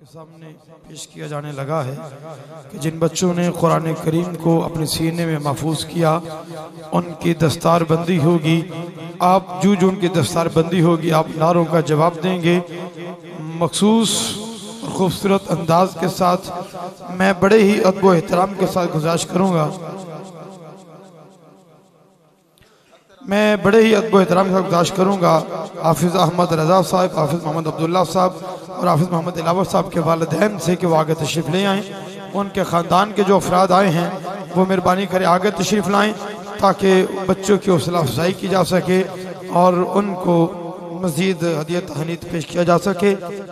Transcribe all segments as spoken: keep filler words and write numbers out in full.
सामने पेश किया जाने लगा है कि जिन बच्चों ने कुरान करीम को अपने सीने में महफूज किया उनकी दस्तार बंदी होगी। आप जो जो उनकी दस्तार बंदी होगी आप नारों का जवाब देंगे मखसूस और खूबसूरत अंदाज के साथ। मैं बड़े ही अदब व एहतराम के साथ गुजारिश करूँगा मैं बड़े ही अदब व एहतराम के साथ गुजारिश करूँगा हाफिज़ अहमद रज़ा साहब, हाफिज़ मोहम्मद अब्दुल्ला साहब और हाफिज़ मोहम्मद दिलावर साहब के वालिदैन से कि वो आगे तशरीफ़ ले आएँ। उनके ख़ानदान के जो अफराद आए हैं वो मेहरबानी करें आगे तशरीफ़ लाएँ ताकि बच्चों की हौसला अफजाई की जा सके और उनको मज़ीद हदिया तहनीत पेश किया जा सके।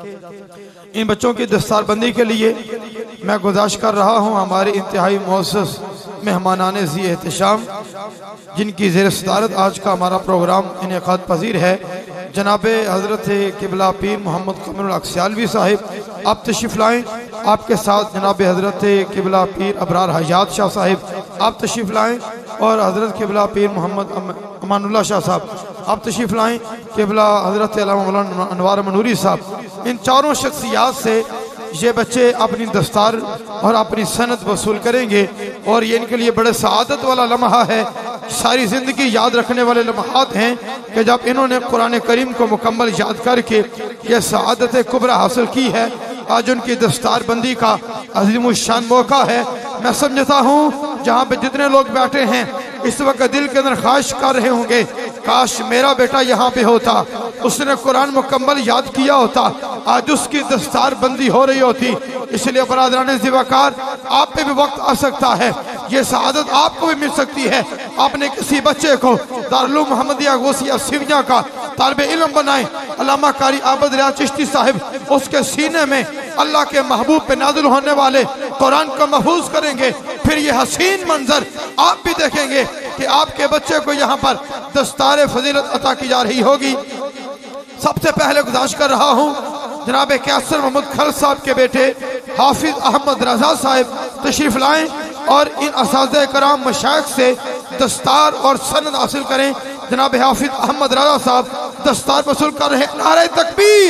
इन बच्चों की दस्तारबंदी के लिए मैं गुजारिश कर रहा हूँ हमारे इंतहाई मुअज़्ज़ज़ मेहमानान ज़ी एहतशाम जिनकी ज़ेर सदारत आज का हमारा प्रोग्राम इनेकाद पजीर है, जनाब हज़रत क़िबला पीर मोहम्मद क़मरुल अक्सियालवी साहिब आप तशरीफ़ लाएँ। आपके साथ जनाब हज़रत क़िबला पीर अबरार हयात शाह साहिब आप तशरीफ़ लाएँ और हज़रत क़िबला पीर मोहम्मद अमानुल्लाह शाह साहब आप तशरीफ़ लाएँ। क़िबला हज़रत अल्लामा मौलाना अनवार मनूरी साहब, इन चारों शख्सियात से ये बच्चे अपनी दस्तार और अपनी सनद वसूल करेंगे और ये इनके लिए बड़े सआदत वाला लम्हा है, सारी ज़िंदगी याद रखने वाले लम्हात हैं कि जब इन्होंने कुरान करीम को मुकम्मल याद करके ये सआदत कुबरा हासिल की है। आज उनकी दस्तार बंदी का अज़ीम शान मौका है। मैं समझता हूँ जहाँ पे जितने लोग बैठे हैं इस वक्त दिल के अंदर ख्वाहिश कर रहे होंगे काश मेरा बेटा यहाँ पे होता, उसने कुरान मुकम्मल याद किया होता, आज उसकी दस्तार बंदी हो रही होती। इसलिए बरादरान ज़िवाकार आप पे भी वक्त आ सकता है, ये सआदत आपको भी मिल सकती है। आपने किसी बच्चे को दारुल उलूम मोहम्मदिया गौसिया सिविया का तालिब इल्म बनाए, अल्लामा कारी आबद रियाज चिश्ती साहिब उसके सीने में अल्लाह के महबूब पे नाज़िल होने वाले कुरान को महफूज करेंगे, फिर ये हसीन मंजर आप भी देखेंगे कि आपके बच्चे को यहाँ पर दस्तार फजीलत अता की जा रही होगी। सबसे पहले गुजारिश कर रहा हूँ जनाब कैसर मोहम्मद खल साहब के बेटे हाफिज़ अहमद रज़ा साहब तशरीफ़ लाएँ और इन असातिज़े कराम मशाइख से दस्तार और सनद हासिल करें। जनाब हाफिज़ अहमद रज़ा साहब दस्तार वसूल कर रहे हैं। नारे तकबीर,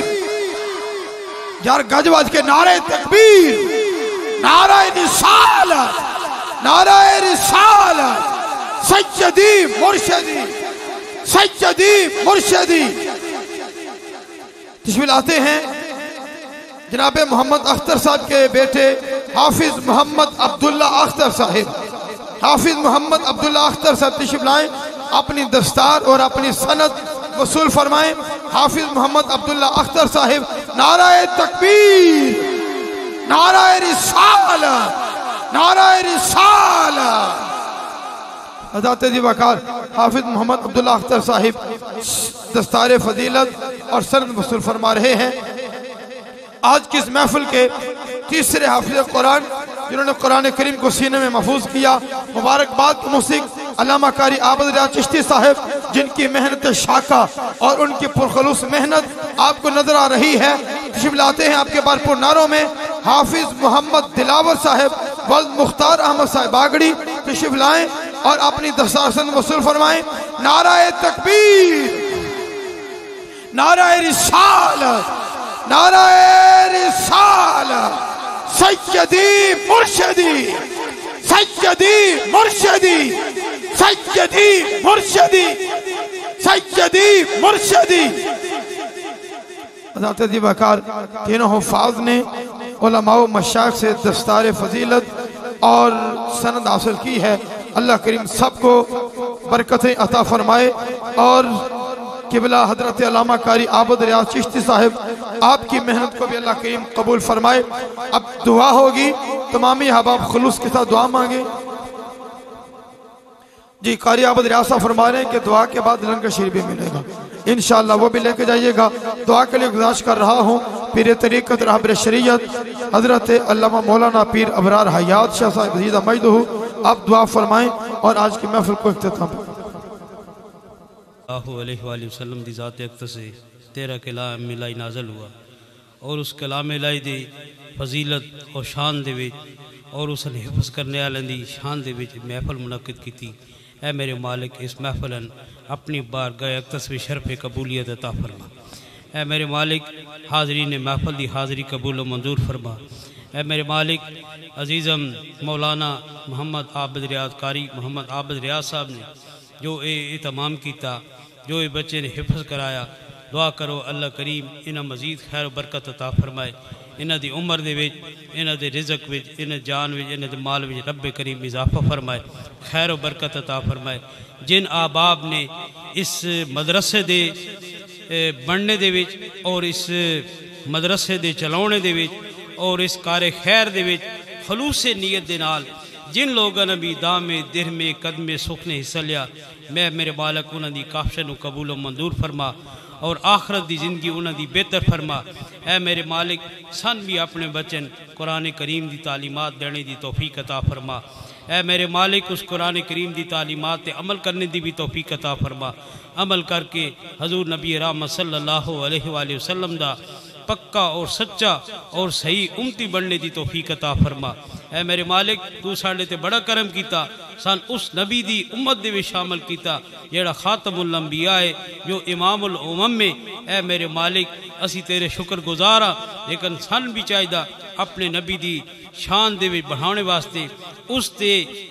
यार गजवाज के नारे तकबीर, नारे रिसालत, नारे रिसालत, सज्जदी मुर्शदी, सज्जदी मुर्शदी। तशरीफ़ लाते हैं जनाब मोहम्मद अख्तर साहब के बेटे हाफिज़ मोहम्मद अब्दुल्ला अख्तर साहिब, हाफिज़ मोहम्मद अब्दुल्ला अख्तर साहब तशरीफ़ लाएँ, अपनी दस्तार और अपनी सनद वसूल फरमाएं। हाफिज़ मोहम्मद अब्दुल्ला अख्तर साहिब नाराए तकबीर, नाराए रिसालत, नाराए रिसालत। हज़रत ज़िवाकार हाफिज़ मोहम्मद अब्दुल्ला अख्तर साहिब दस्तार फजीलत और सनद वसूल फरमा रहे हैं। आज की इस महफिल के तीसरे हाफिज़ कुरान जिन्होंने कुरान करीम को सीने में महफूज किया, मुबारकबाद मुसिक अल्लामा कारी आबद रियाज चिश्ती साहब जिनकी मेहनत शाका और उनकी पुरखलूस मेहनत आपको नजर आ रही है। तशरीफ़ लाते हैं आपके भरपूर नारों में हाफिज़ मोहम्मद दिलावर साहब वल्द मुख्तार अहमद साहब बागड़ी तशरीफ़ लाएँ और अपनी दस्तार सनद वसूल फरमाएं। नाराए तकबीर, नाराए रिसालत, नाराए रिसालत, सज्जदी मुर्शदी, सज्जदी मुर्शदी, सज्जदी मुर्शदी, सज्जदी मुर्शदी। हज़रत ज़िवाकार तीनों हुफ़ाज़ ने उलमा व मशाइख से दस्तार फजीलत और सनद हासिल की है। अल्लाह करीम सबको बरकतें अता फरमाए और क़िबला हज़रत अल्लामा कारी आबद रियाज चिश्ती साहब आपकी मेहनत को भी अल्लाह करीम कबूल फरमाए। अब दुआ होगी, तमामी अहबाब खुलूस के साथ दुआ मांगे। जी कारी आबद रियाज साहब फरमा रहे हैं कि दुआ के बाद लंगर शरीफ भी मिलेगा, इंशाअल्लाह वो भी लेके जाइएगा। दुआ के लिए गुजारिश कर रहा हूँ पीर तरीक़त रहबर शरीयत हज़रत अल्लामा मौलाना पीर अबरार हयात शाह साहब ज़ीदा मजदहू आप दुआ फरमाएं और आज की महफिल को इख्तिताम। सल्लल्लाहु अलैहि वसल्लम दी ज़ात अक़दस से तेरा कलाम मिलाई नाज़ल हुआ और उस कलाम मिलाई दी फजीलत और शान दे विच और उस हिफ्ज़ करने वाले दी शान दे विच महफिल मुनक़िद की। ऐ मेरे मालिक इस महफिलन अपनी बारगाह अक़दस में शरफ़ कबूलियत अता फरमा। ए मेरे मालिक हाज़रीन महफल दी हाज़री कबूल व मंजूर फरमा। ए मेरे मालिक अजीज़म मौलाना मोहम्मद आबिद रियाज कारी मोहम्मद आबिद रियाज साहब ने जो ये तमाम किया, जो ये बच्चे ने हिफ्ज़ कराया, दुआ करो अल्लाह करीम इन्हें मज़ीद खैर बरकत अता फरमाए। इन्हां दी उम्र दे विच, इन्हां दे रिज़क विच, इन्हां जान विच, इन्हां दे माल विच रब करीम इजाफा फरमाए, खैर व बरकत अता फरमाए। जिन आबाब ने इस मदरसे दे बनने दे विच और इस मदरसे दे चलाने दे विच और इस कारे खैर दे विच खलूस नीयत दे नाल जिन लोगों ने भी दामे दिरमे कदमे सुख ने हिस्सा लिया, मैं मेरे बालक उन्होंने काफशन कबूल व मंजूर फरमा और आखरत की जिंदगी उन्होंने बेहतर फरमा। ऐ मेरे मालिक सन भी अपने बचन कुरान करीम की तालीमात देने की तौफीक अता फरमा। ऐ मेरे मालिक उस कुरान करीम की तालीमात पे अमल करने की भी तौफीक अता फरमा। अमल करके हजूर नबी रहमत सल्लल्लाहु अलैहि वसल्लम दा पक्का और सच्चा और सही उम्मती बनने की तौफीक अता फरमा। ऐ मेरे मालिक तू साढ़े ते बड़ा करम किया, सन उस नबी दी उम्मत दे विच शामिल किया जेड़ा खातमुल अंबिया है, जो इमामुल उमम में। ऐ मेरे मालिक असी तेरे शुक्रगुजार हाँ, लेकिन सन भी चाहिदा अपने नबी दी शान दे विच बढ़ाने वास्ते उस ते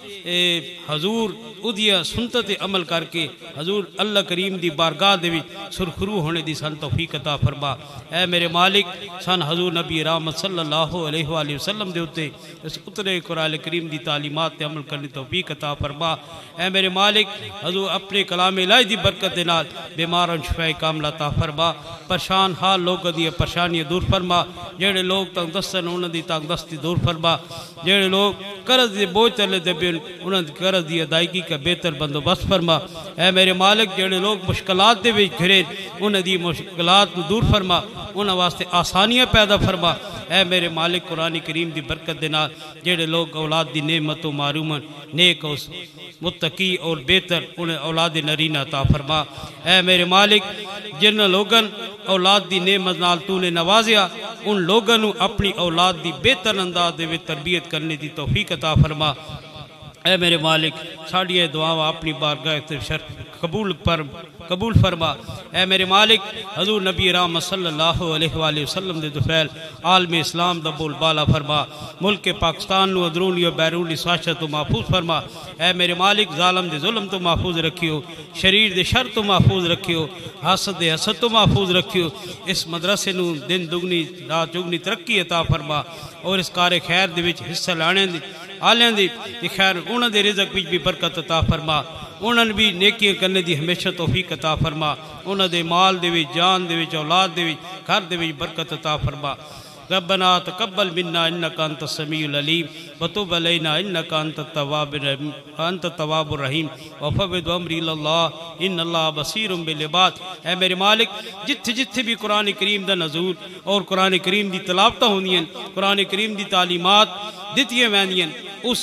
हजूर उदिया सुनत अमल करके हजूर अल्लाह करीम दी बारगाह दे विच सुरखरू होने दी सन तौफीक अता फरमा। ऐ मेरे मालिक सन हजूर नबी रहमत सल्लल्लाहु अलैहि वसल्लम दे उत्ते इस उतरे कुरान करीम दी तालीमात ते अमल करने तौफीक अता फरमा। ऐ मेरे मालिक हजूर अपने कलाम इलाही दी बरकत दे नाल बीमारां शफाए कामला अता फरमा। परेशान हाल लोगों दी परेशानियां दूर फरमा, जेड़े लोग तंग दस्तन उन्हां दी तंग दस्ती दूर फरमा, जेड़े लोग कर्ज दे बोझ तले दबे उन्हां दी कर्ज दी अदायगी का बेहतर बंदोबस्त फरमा। ऐ मेरे मालिक जेड़े लोग मुश्किलात दे विच घिरे उन्हां दी मुश्किलात दूर फरमा, उन्हां वास्ते आसानियां पैदा फरमा। ऐ मेरे मालिक कुरान करीम की बरकत दे नाल जेड़े लोग औलाद की नेमत तो मारूम नेक उस मुत्तकी और बेहतर उन्हें औलाद नरीना अता फरमा। ऐ मेरे मालिक जिन लोगन औलाद की नेमत नाल तूने नवाजिया उन लोगों को अपनी औलाद की बेहतर अंदाज दे तरबियत करने की तौफीक अता फरमा। ऐ मेरे मालिक साड़ियाँ दुआवां अपनी बारगाह शर्फ कबूल पर कबूल फरमा। ऐ मेरे मालिक हजूर नबी रहमत सल्लल्लाहु अलैहि वसल्लम दे दुफैल आलम इस्लाम दा बोल बाला फरमा। मुल्क पाकिस्तान नू अंदरूनी और बैरूनी साशत तो महफूज फरमा। ऐ मेरे मालिक जालम दे जुल्म तो महफूज रखियो, शरीर दे शर तो महफूज रखियो, हसद दे हसद तो महफूज रखियो। इस मदरसे नू दिन दुगनी रात चुगनी तरक्की अता फरमा और इस कारे खैर दे विच हिस्सा लाने दी आलियां दी खैर उन्हां दे रिज़क विच भी बरकत अता फरमा, उन्हां भी नेकियां करने दी हमेशा तौफीक अता फरमा, उन्हां दे माल दे विच जान दे विच औलाद दे विच घर दे विच बरकत अता फरमा। रब्बना तकब्बल मिन्ना इन्नका अंत समीउल अलीम व तुब अलैना इन्नका अंत तव्वाबुर अंत तव्वाबुर रहीम व फव्विद अमरी इलल्लाह इन्नल्लाह बसीरुम बिल इबाद। ऐ मेरे मालिक जिथे जिथे भी कुरान करीम दा नज़ूल और कुरान करीम दी तलावतां होंदियां, कुरान करीम दी तालीमात दित्तियां वैंदियां, उस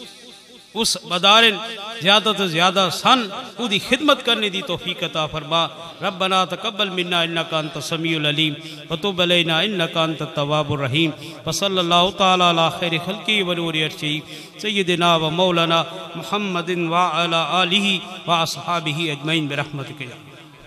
उस बदारन ज़्यादा तो ज़्यादा सन उदी खिदमत करने की तौफीक अता फरमा। रब्बना तकब्बल मिन्ना इन्नका अंत समीउल अलीम व तुब अलैना इन्नका अंत तव्वाबुर रहीम व सल्लल्लाहु तआला अला खैरि खल्क़ी व नूरि अर्शी सय्यिदिना व मौलाना मुहम्मदिन व अला आलिहि व अस्हाबिहि अजमईन बिरहमतिक या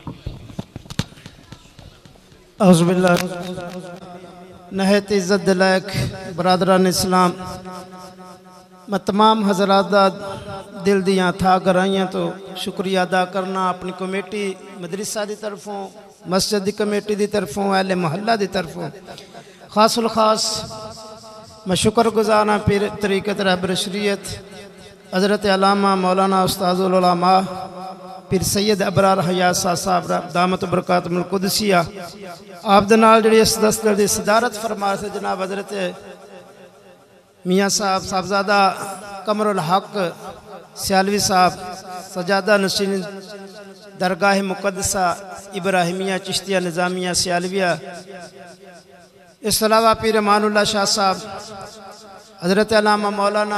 औज़ु बिल्लाह। नहायत इज़्ज़त दिलायक बरादरान इस्लाम, मैं तमाम हजरात दा दिल दियां था गराइयां तो शुक्रिया अदा करना अपनी कमेटी मदरसा की तरफों, मस्जिद की कमेटी की तरफों, अहले मोहल्ला की तरफों खासुल खास मैं शुक्र गुज़ार हाँ पीर तरीक़त रहबर शरीयत हज़रत अल्लामा मौलाना उस्ताज़ुल उलमा पीर सैयद अबरार हयात साहब दामत बरकातुल कुदसिया आप दे नाल जिहड़ी इस दस्तर की सदारत फरमा से जनाब हज़रत मियाँ साहब साहबजादा कमरुल हक सियालवी साहब सजादा नशीन दरगाह मुकद्दसा इब्राहिमिया चिश्तिया निज़ामिया सियालविया, इस अलावा पीर मानुल्लाह शाह साहब हज़रत अल्लामा मौलाना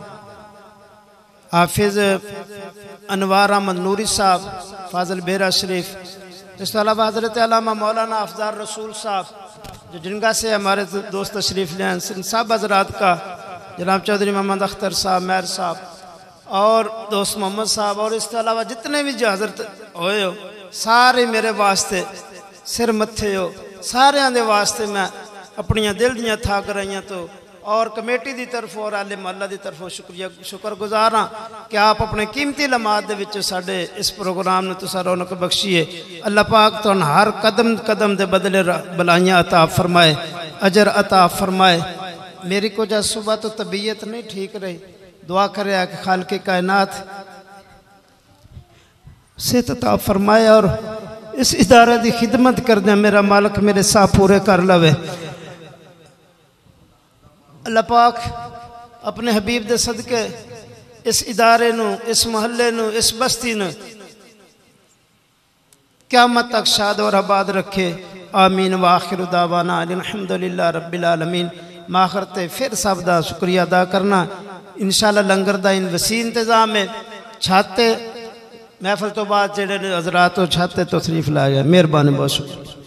हाफिज़ अनवार अहमद नूरी साहब फाजल बेरा शरीफ, इसके अलावा हज़रत अल्लामा मौलाना अफज़ाल रसूल साहब जो जिनका से हमारे दोस्त तशरीफ़ ले इन सब हजरात का जनाब चौधरी मोहम्मद अख्तर साहब, मैर साहब और दोस्त मोहम्मद साहब और इसके अलावा जितने भी जो हजरत होए हो सारे मेरे वास्ते सिर मत्थे हो सारिਆਂ ਦੇ वास्ते मैं अपनिया दिल दियां था कराइयां तो और कमेटी की तरफ और आले महल्ला की तरफों शुक्रिया शुक्रगुजार हाँ कि आप अपने कीमती लम्हात दे विच साडे इस प्रोग्राम ने तुसा रौनक बख्शीए। अल्लाह पाक तो हर कदम कदम के बदले बलाइयां अता फरमाए, अजर अता फरमाए। मेरी को जब सुबह तो तबीयत नहीं ठीक रही, दुआ करे कि खालिक़े कायनात सेहत अता फरमाए और इस इदारे की खिदमत करदे मेरा मालिक मेरे साह पूरे कर लवे। अल्लाह पाक अपने हबीब दे सदके इस इदारे नू, इस महल्ले नू, इस बस्ती नू क़यामत तक शाद और आबाद रखे। आमीन। व आखिर दावाना अल्हम्दुलिल्लाह रब्बिल आलमीन। माखर ते फिर सब दा शुक्रिया अदा करना। इंशाअल्लाह लंगर दा इन वसी इंतजाम है। छाते महफल तो बाद जेडे हजरात छाते तो तशरीफ लाया। मेहरबानी बहुत शुक्रिया।